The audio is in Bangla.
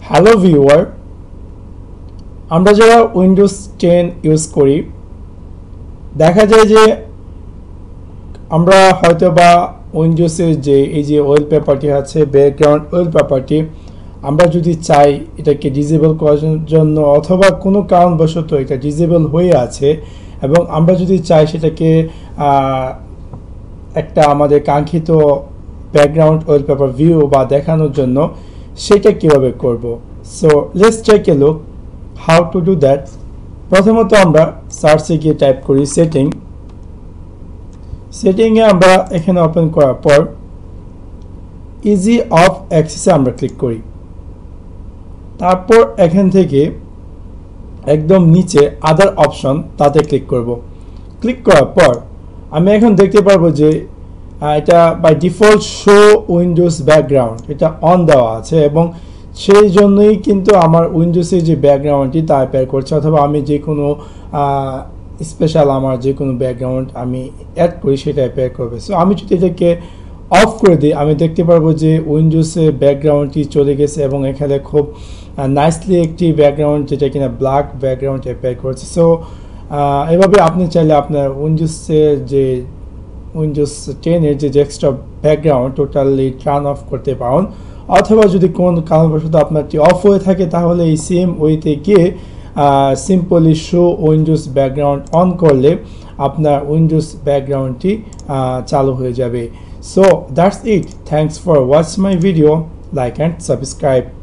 হ্যালো ভিউয়ার, আমরা যারা উইন্ডোজ 10 ইউজ করি দেখা যায় যে আমরা হয়তো বা উইন্ডোজের যে এই যে ওয়ালপেপারটি আছে, ব্যাকগ্রাউন্ড ওয়ালপেপারটি, আমরা যদি চাই এটাকে ডিসেবল করার জন্য অথবা কোনো কারণবশত এটা ডিসেবল হয়ে আছে এবং আমরা যদি চাই সেটাকে একটা আমাদের কাঙ্ক্ষিত ব্যাকগ্রাউন্ড ওয়ালপেপার ভিউ বা দেখানোর জন্য সেটা কিভাবে করব। So let's take a look how to do that. প্রথমত আমরা সার্চে গিয়ে টাইপ করি সেটিংয়ে আমরা এখানে ওপেন করার পর ইজি অফ অ্যাক্সেসে আমরা ক্লিক করি। তারপর এখান থেকে একদম নিচে আদার অপশন তাতে ক্লিক করব। ক্লিক করার পর আমি এখন দেখতে পারবো যে এটা by default show Windows background এটা অন দেওয়া আছে এবং সেই জন্যই কিন্তু আমার উইন্ডোজের যে ব্যাকগ্রাউন্ডটি তা অ্যাপিয়ার করছে, অথবা আমি যে কোনো স্পেশাল আমার যে কোনো ব্যাকগ্রাউন্ড আমি অ্যাড করি সেটা অ্যাপিয়ার করবে। সো আমি যদি এটাকে অফ করে দিই আমি দেখতে পারবো যে উইন্ডোজের ব্যাকগ্রাউন্ডটি চলে গেছে এবং এখানে খুব নাইসলি একটি ব্যাকগ্রাউন্ড যেটা কিনা ব্ল্যাক ব্যাকগ্রাউন্ড অ্যাপিয়ার করছে। সো এভাবে আপনি চাইলে আপনার উইন্ডোজের যে উইন্ডোজ 10-এর যে desktop background totally turn off করতে পারেন, অথবা যদি কোন কারণবশত আপনারটি অফ হয়ে থাকে তাহলে এই সেম ওয়েতে গিয়ে simply show Windows background on করলে আপনার উইন্ডোজ ব্যাকগ্রাউন্ডটি চালু হয়ে যাবে। So that's it. Thanks for watch my video. Like and subscribe.